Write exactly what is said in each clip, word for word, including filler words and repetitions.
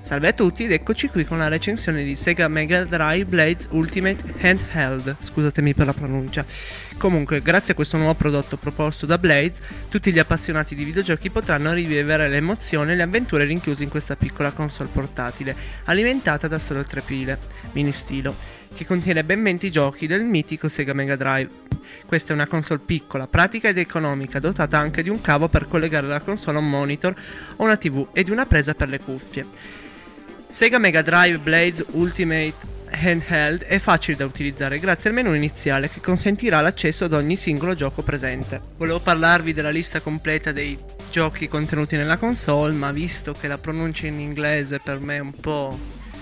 Salve a tutti ed eccoci qui con la recensione di Sega Mega Drive Blades Ultimate Handheld. Scusatemi per la pronuncia. Comunque, grazie a questo nuovo prodotto proposto da Blades, tutti gli appassionati di videogiochi potranno rivivere le emozioni e le avventure rinchiuse in questa piccola console portatile, alimentata da solo tre pile, mini stilo, che contiene ben venti giochi del mitico Sega Mega Drive. Questa è una console piccola, pratica ed economica, dotata anche di un cavo per collegare la console a un monitor o una tivù e di una presa per le cuffie. Sega Mega Drive Blades Ultimate Handheld è facile da utilizzare grazie al menu iniziale che consentirà l'accesso ad ogni singolo gioco presente. Volevo parlarvi della lista completa dei giochi contenuti nella console, ma visto che la pronuncia in inglese per me è un po'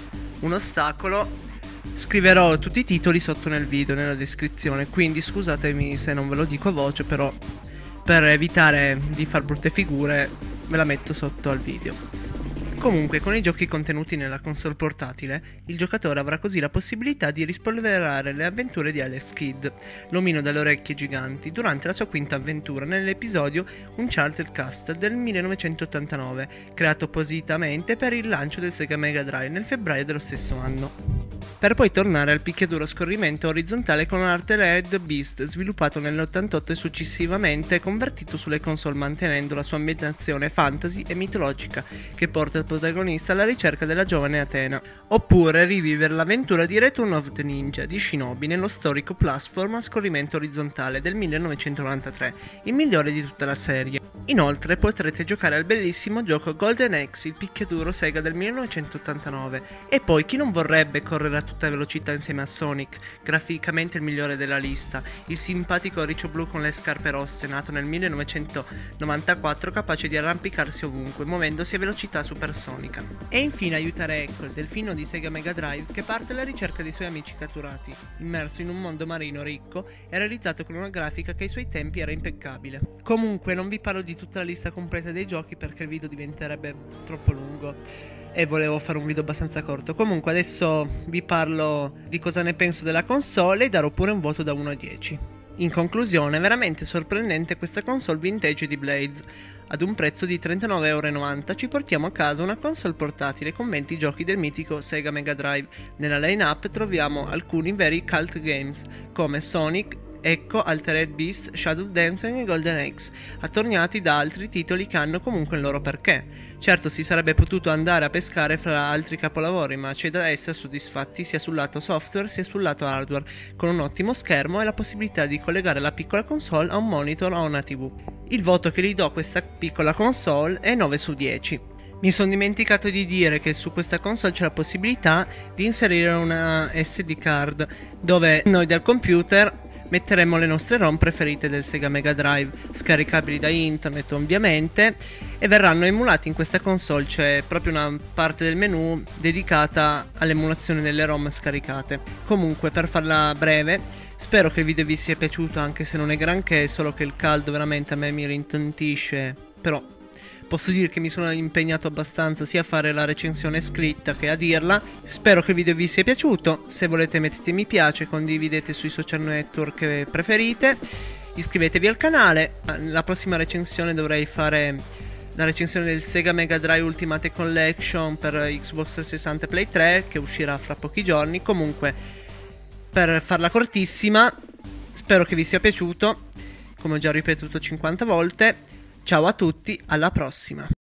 un ostacolo, scriverò tutti i titoli sotto nel video, nella descrizione, quindi scusatemi se non ve lo dico a voce, però per evitare di far brutte figure ve la metto sotto al video. Comunque, con i giochi contenuti nella console portatile, il giocatore avrà così la possibilità di rispolverare le avventure di Alex Kidd, l'omino dalle orecchie giganti, durante la sua quinta avventura nell'episodio Uncharted Castle del millenovecentottantanove, creato appositamente per il lancio del Sega Mega Drive nel febbraio dello stesso anno. Per poi tornare al picchiaduro a scorrimento orizzontale con Altered Beast, sviluppato nell'ottantotto e successivamente convertito sulle console mantenendo la sua ambientazione fantasy e mitologica, che porta il protagonista alla ricerca della giovane Athena. Oppure rivivere l'avventura di Return of the Ninja di Shinobi nello storico platform a scorrimento orizzontale del millenovecentonovantatré, il migliore di tutta la serie. Inoltre potrete giocare al bellissimo gioco Golden Axe, il picchiaduro Sega del millenovecentottantanove, e poi chi non vorrebbe correre a tutta velocità insieme a Sonic, graficamente il migliore della lista, il simpatico riccio blu con le scarpe rosse, nato nel millenovecentonovantaquattro, capace di arrampicarsi ovunque, muovendosi a velocità supersonica. E infine aiutare Echo, il delfino di Sega Mega Drive, che parte alla ricerca dei suoi amici catturati, immerso in un mondo marino ricco e realizzato con una grafica che ai suoi tempi era impeccabile. Comunque non vi parlo di tutta la lista completa dei giochi perché il video diventerebbe troppo lungo e volevo fare un video abbastanza corto. Comunque adesso vi parlo di cosa ne penso della console e darò pure un voto da uno a dieci. In conclusione, è veramente sorprendente questa console vintage di Blades. Ad un prezzo di trentanove e novanta euro ci portiamo a casa una console portatile con venti giochi del mitico Sega Mega Drive. Nella line-up troviamo alcuni veri cult games come Sonic, Echo, Altered Beast, Shadow Dancing e Golden Axe, attorniati da altri titoli che hanno comunque il loro perché. Certo, si sarebbe potuto andare a pescare fra altri capolavori, ma c'è da essere soddisfatti sia sul lato software sia sul lato hardware, con un ottimo schermo e la possibilità di collegare la piccola console a un monitor o a una tivù. Il voto che gli do a questa piccola console è nove su dieci. Mi sono dimenticato di dire che su questa console c'è la possibilità di inserire una S D card, dove noi dal computer metteremo le nostre ROM preferite del Sega Mega Drive, scaricabili da internet ovviamente, e verranno emulati in questa console. C'è proprio una parte del menu dedicata all'emulazione delle ROM scaricate. Comunque, per farla breve, spero che il video vi sia piaciuto, anche se non è granché, solo che il caldo veramente a me mi rintontisce, però posso dire che mi sono impegnato abbastanza sia a fare la recensione scritta che a dirla. Spero che il video vi sia piaciuto. Se volete mettete mi piace, condividete sui social network che preferite, iscrivetevi al canale. La prossima recensione dovrei fare la recensione del Sega Mega Drive Ultimate Collection per Xbox trecentosessanta e Play tre, che uscirà fra pochi giorni. Comunque, per farla cortissima, spero che vi sia piaciuto, come ho già ripetuto cinquanta volte. Ciao a tutti, alla prossima!